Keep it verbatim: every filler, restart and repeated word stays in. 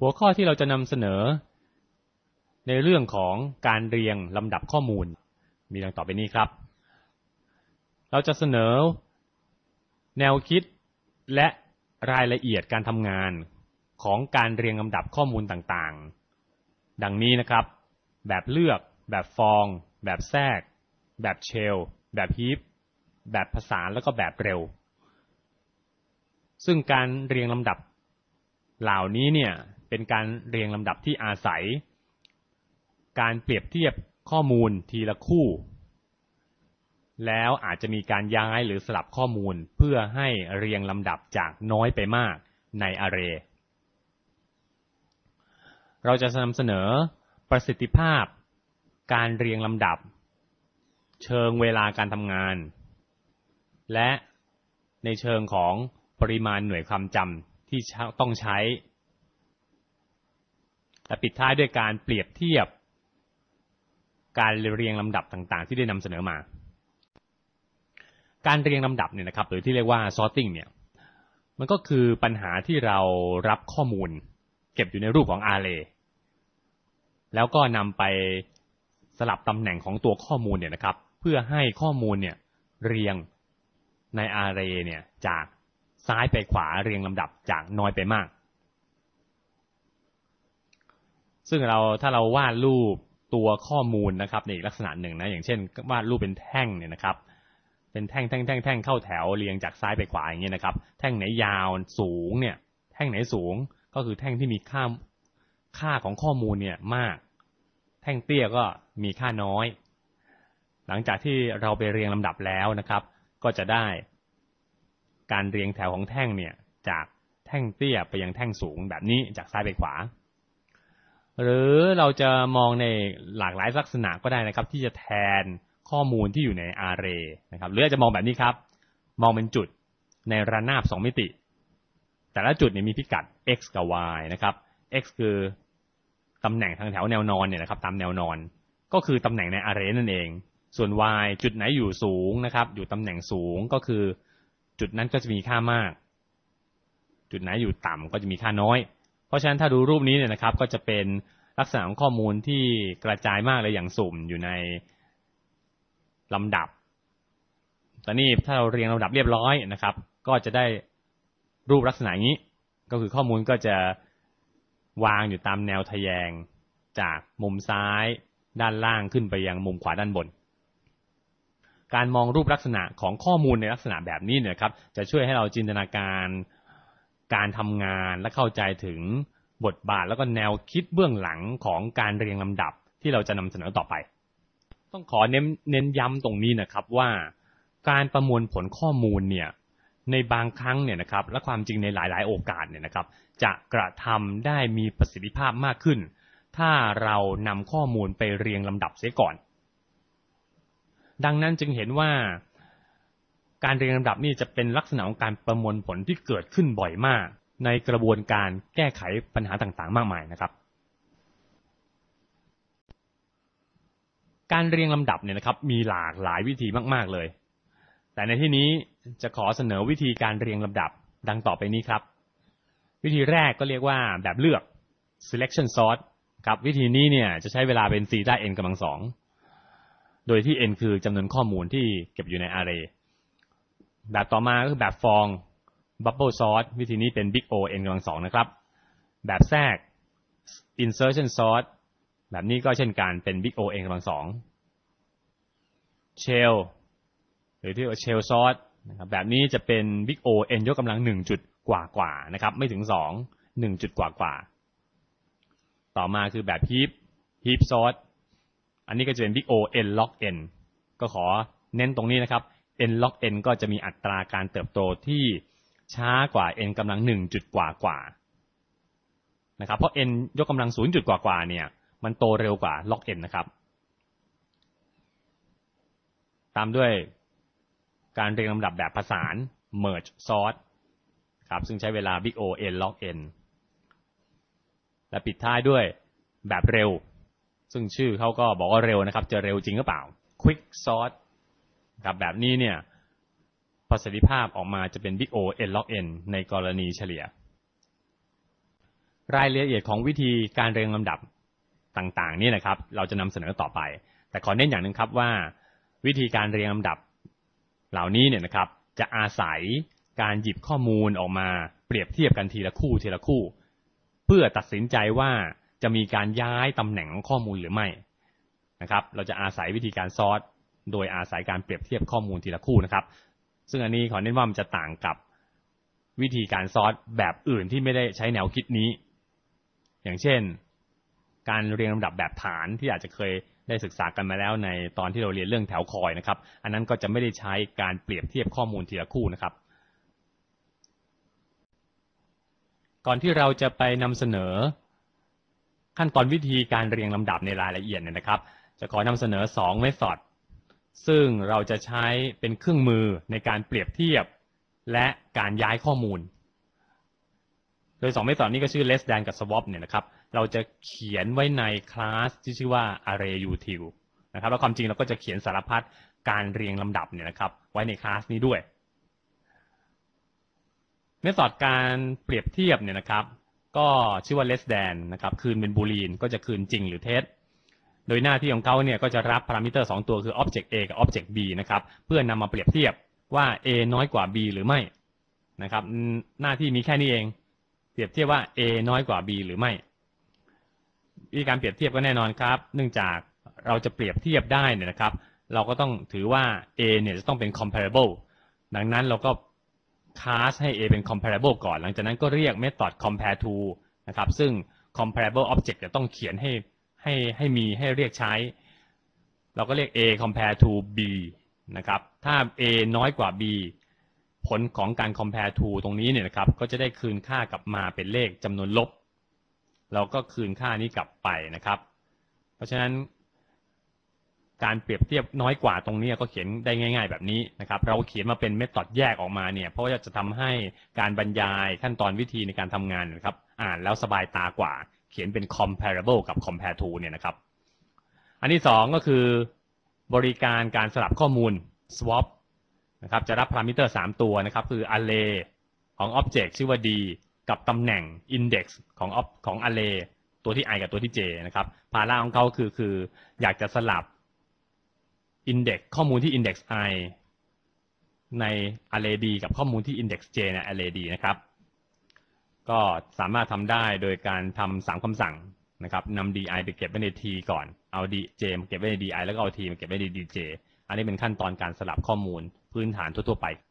หัวข้อที่เราจะนำเสนอในเรื่องของการเรียงลำดับข้อมูลมีดังต่อไปนี้ครับเราจะเสนอแนวคิดและรายละเอียดการทำงานของการเรียงลำดับข้อมูลต่างๆดังนี้นะครับแบบเลือกแบบฟองแบบแทรกแบบเชลแบบฮีปแบบผสานแล้วก็แบบเร็วซึ่งการเรียงลำดับเหล่านี้เนี่ยเป็นการเรียงลำดับที่อาศัยการเปรียบเทียบข้อมูลทีละคู่แล้วอาจจะมีการย้ายหรือสลับข้อมูลเพื่อให้เรียงลำดับจากน้อยไปมากใน array เราจะนำเสนอประสิทธิภาพการเรียงลำดับเชิงเวลาการทำงานและในเชิงของปริมาณหน่วยความจำที่ต้องใช้และปิดท้ายด้วยการเปรียบเทียบการเรียงลำดับต่างๆที่ได้นำเสนอมาการเรียงลำดับเนี่ยนะครับหรือที่เรียกว่า sorting เนี่ยมันก็คือปัญหาที่เรารับข้อมูลเก็บอยู่ในรูปของ array แล้วก็นำไปสลับตำแหน่งของตัวข้อมูลเนี่ยนะครับเพื่อให้ข้อมูลเนี่ยเรียงใน array เนี่ยจากซ้ายไปขวาเรียงลำดับจากน้อยไปมากซึ่งเราถ้าเราวาดรูปตัวข้อมูลนะครับในอีกลักษณะหนึ่งนะอย่างเช่นวาดรูปเป็นแท่งเนี่ยนะครับเป็นแท่งแท่งแท่งแท่งเข้าแถวเรียงจากซ้ายไปขวาอย่างเงี้ยนะครับแท่งไหนยาวสูงเนี่ยแท่งไหนสูงก็คือแท่งที่มีค่าค่าของข้อมูลเนี่ยมากแท่งเตี้ยก็มีค่าน้อยหลังจากที่เราไปเรียงลำดับแล้วนะครับก็จะได้การเรียงแถวของแท่งเนี่ยจากแท่งเตี้ยไปยังแท่งสูงแบบนี้จากซ้ายไปขวาหรือเราจะมองในหลากหลายลักษณะก็ได้นะครับที่จะแทนข้อมูลที่อยู่ใน array นะครับหรืออาจจะมองแบบนี้ครับมองเป็นจุดในระนาบสองมิติแต่ละจุดเนี่ยมีพิกัด x กับ y นะครับ x คือตำแหน่งทางแถวแนวนอนเนี่ยนะครับตามแนวนอนก็คือตำแหน่งใน array นั่นเองส่วน y จุดไหนอยู่สูงนะครับอยู่ตำแหน่งสูงก็คือจุดนั้นก็จะมีค่ามากจุดไหนอยู่ต่ำก็จะมีค่าน้อยเพราะฉะนั้นถ้าดูรูปนี้เนี่ยนะครับก็จะเป็นลักษณะของข้อมูลที่กระจายมากเลยอย่างสุ่มอยู่ในลำดับตอนนี้ถ้าเราเรียงลำดับเรียบร้อยนะครับก็จะได้รูปลักษณะนี้ก็คือข้อมูลก็จะวางอยู่ตามแนวทะแยงจากมุมซ้ายด้านล่างขึ้นไปยังมุมขวาด้านบนการมองรูปลักษณะของข้อมูลในลักษณะแบบนี้เนี่ยครับจะช่วยให้เราจินตนาการการทำงานและเข้าใจถึงบทบาทแล้วก็แนวคิดเบื้องหลังของการเรียงลำดับที่เราจะนำเสนอต่อไปต้องขอเน้นเน้นย้ำตรงนี้นะครับว่าการประมวลผลข้อมูลเนี่ยในบางครั้งเนี่ยนะครับและความจริงในหลายๆโอกาสเนี่ยนะครับจะกระทำได้มีประสิทธิภาพมากขึ้นถ้าเรานำข้อมูลไปเรียงลำดับเสียก่อนดังนั้นจึงเห็นว่าการเรียงลำดับนี่จะเป็นลักษณะของการประมวลผลที่เกิดขึ้นบ่อยมากในกระบวนการแก้ไขปัญหาต่างๆมากมายนะครับการเรียงลำดับเนี่ยนะครับมีหลากหลายวิธีมากๆเลยแต่ในที่นี้จะขอเสนอวิธีการเรียงลำดับดังต่อไปนี้ครับวิธีแรกก็เรียกว่าแบบเลือก selection sort ครับวิธีนี้เนี่ยจะใช้เวลาเป็นซีต้า n กำลังสองโดยที่ n คือจำนวนข้อมูลที่เก็บอยู่ใน array แบบต่อมาก็คือแบบฟอง bubble sort วิธีนี้เป็น big O n กำลังสองนะครับแบบแทรก insertion sort แบบนี้ก็เช่นกันเป็น big O n กำลังสอง shell หรือที่ shell sort นะครับแบบนี้จะเป็น big O n ยกกำลังหนึ่งจุดกว่ากว่านะครับไม่ถึงสอง หนึ่งจุดกว่ากว่าต่อมาคือแบบ heap heap sort อันนี้ก็จะเป็น big O n log n ก็ขอเน้นตรงนี้นะครับ n log n ก็จะมีอัตราการเติบโตที่ช้ากว่า n กำลังหนึ่งจุดกว่ากว่านะครับเพราะ n ยกกำลังศูนย์จุดกว่ากว่าเนี่ยมันโตเร็วกว่า log n นะครับตามด้วยการเรียงลำดับแบบผสาน merge sort ครับซึ่งใช้เวลา big O n log n และปิดท้ายด้วยแบบเร็วซึ่งชื่อเขาก็บอกว่าเร็วนะครับจะเร็วจริงหรือเปล่า quick sort ครับแบบนี้เนี่ยประสิทธิภาพออกมาจะเป็น big O n log n ในกรณีเฉลี่ยรายละเอียดของวิธีการเรียงลำดับต่างๆนี่นะครับเราจะนำเสนอต่อไปแต่ขอเน้นอย่างหนึ่งครับว่าวิธีการเรียงลำดับเหล่านี้เนี่ยนะครับจะอาศัยการหยิบข้อมูลออกมาเปรียบเทียบกันทีละคู่ทีละคู่เพื่อตัดสินใจว่าจะมีการย้ายตำแหน่งของข้อมูลหรือไม่นะครับเราจะอาศัยวิธีการซอร์ตโดยอาศัยการเปรียบเทียบข้อมูลทีละคู่นะครับซึ่งอันนี้ขอเน้นว่ามันจะต่างกับวิธีการซอร์ตแบบอื่นที่ไม่ได้ใช้แนวคิดนี้อย่างเช่นการเรียงลำดับแบบฐานที่อาจจะเคยได้ศึกษากันมาแล้วในตอนที่เราเรียนเรื่องแถวคอยนะครับอันนั้นก็จะไม่ได้ใช้การเปรียบเทียบข้อมูลทีละคู่นะครับก่อนที่เราจะไปนำเสนอขั้นตอนวิธีการเรียงลำดับในรายละเอียดเนี่ยนะครับจะขอนำเสนอสองเมธอดซึ่งเราจะใช้เป็นเครื่องมือในการเปรียบเทียบและการย้ายข้อมูลโดยสองเมธอดนี้ก็ชื่อ less than กับ swap เนี่ยนะครับเราจะเขียนไว้ในคลาสที่ชื่อว่า arrayutil นะครับแล้วความจริงเราก็จะเขียนสารพัดการเรียงลำดับเนี่ยนะครับไว้ในคลาสนี้ด้วยเมธอดการเปรียบเทียบเนี่ยนะครับก็ชื่อว่า less than นะครับคืนเป็นบูลีนก็จะคืนจริงหรือเท็จโดยหน้าที่ของเขาเนี่ยก็จะรับพารามิเตอร์สองตัวคือ object a กับ object b นะครับเพื่อนำมาเปรียบเทียบว่า a น้อยกว่า b หรือไม่นะครับหน้าที่มีแค่นี้เองเปรียบเทียบว่า a น้อยกว่า b หรือไม่วิธีการเปรียบเทียบก็แน่นอนครับเนื่องจากเราจะเปรียบเทียบได้เนี่ยนะครับเราก็ต้องถือว่า a เนี่ยจะต้องเป็น comparable ดังนั้นเราก็คลาสให้ a เป็น comparable ก่อนหลังจากนั้นก็เรียก method compare to นะครับซึ่ง comparable object จะต้องเขียนให้ให้ให้มีให้เรียกใช้เราก็เรียก a compare to b นะครับถ้า a น้อยกว่า b ผลของการ compare to ตรงนี้เนี่ยนะครับก็จะได้คืนค่ากลับมาเป็นเลขจำนวนลบเราก็คืนค่านี้กลับไปนะครับเพราะฉะนั้นการเปรียบเทียบน้อยกว่าตรงนี้ก็เขียนได้ง่ายๆแบบนี้นะครับเราเขียนมาเป็นเมธอดแยกออกมาเนี่ยเพราะว่าจะทำให้การบรรยายขั้นตอนวิธีในการทำงานนะครับอ่านแล้วสบายตากว่าเขียนเป็น comparable กับ compare to เนี่ยนะครับอันที่สองก็คือบริการการสลับข้อมูล swap นะครับจะรับพารามิเตอร์สามตัวนะครับคือ array ของ object ชื่อว่า d กับตำแหน่ง index ของ ของ array ตัวที่ i กับตัวที่ j นะครับภาระของเขาคือคืออยากจะสลับ index ข้อมูลที่ index i ใน array d กับข้อมูลที่ index j ใน array d นะครับก็สามารถทำได้โดยการทำสามคำสั่งนะครับนำ di ไปเก็บไว้ใน t ก่อนเอา dj มาเก็บไว้ใน di แล้วก็เอา t มาเก็บไว้ใน dj อันนี้เป็นขั้นตอนการสลับข้อมูลพื้นฐานทั่วๆไป